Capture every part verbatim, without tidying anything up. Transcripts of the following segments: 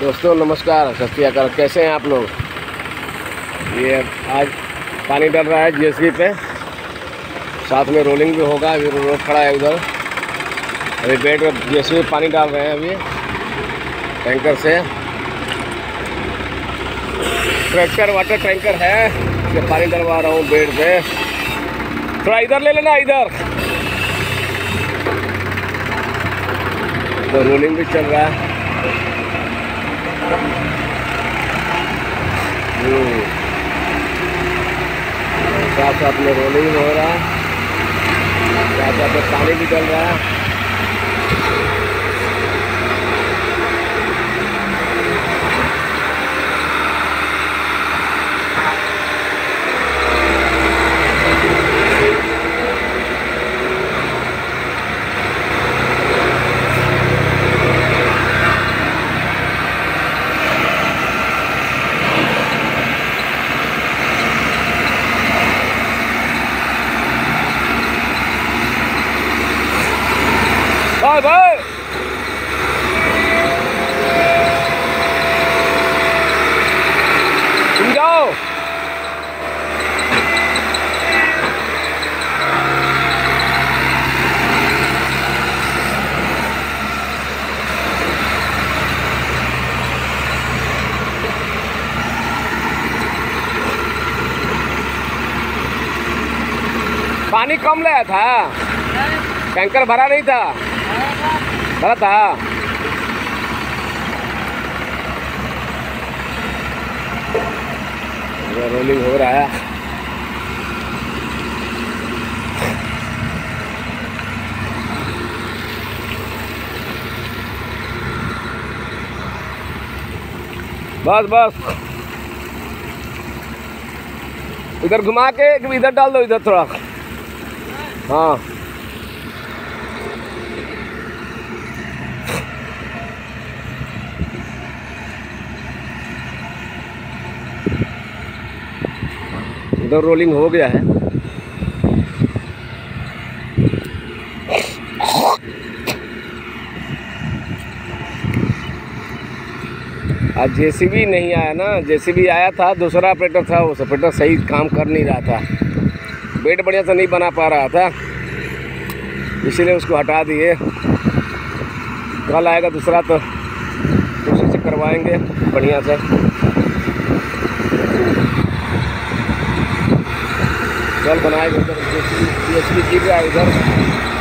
दोस्तों नमस्कार, सत श्री अकाल। कैसे हैं आप लोग? ये आज पानी डल रहा है जेसीबी पे, साथ में रोलिंग भी होगा। अभी रोड खड़ा है उधर, अभी बेड में जेसीबी पानी डाल रहे हैं अभी टैंकर से। ट्रैक्टर वाटर टैंकर है, इससे पानी डलवा रहा हूँ बेड पे। थोड़ा इधर ले लेना, इधर तो रोलिंग भी चल रहा है। साथ साथ में रोलिंग हो रहा है, साथ साथ में पानी भी डल रहा है। भाई भाई तुम जाओ। पानी कम लाया था, टैंकर भरा नहीं था, भरा था। रोलिंग हो रहा है। बस बस इधर घुमा के इधर डाल दो, इधर थोड़ा। हाँ इधर रोलिंग हो गया है। आज जेसीबी नहीं आया ना, जेसीबी आया था, दूसरा ऑपरेटर था, उस ऑपरेटर सही काम कर नहीं रहा था, बेड बढ़िया से नहीं बना पा रहा था, इसीलिए उसको हटा दिए। कल आएगा दूसरा तो दूसरे से करवाएंगे बढ़िया से। कल बनाएगा उधर जेसीबी गिर रहा है इधर।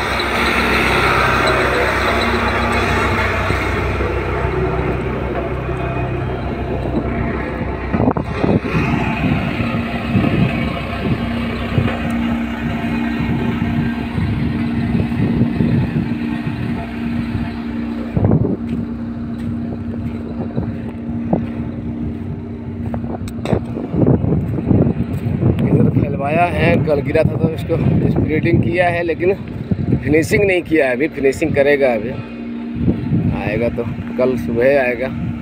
फैलवाया है, कल गिरा था तो इसको स्प्रेडिंग किया है, लेकिन फिनिशिंग नहीं किया है। अभी फिनिशिंग करेगा, अभी आएगा तो कल सुबह आएगा।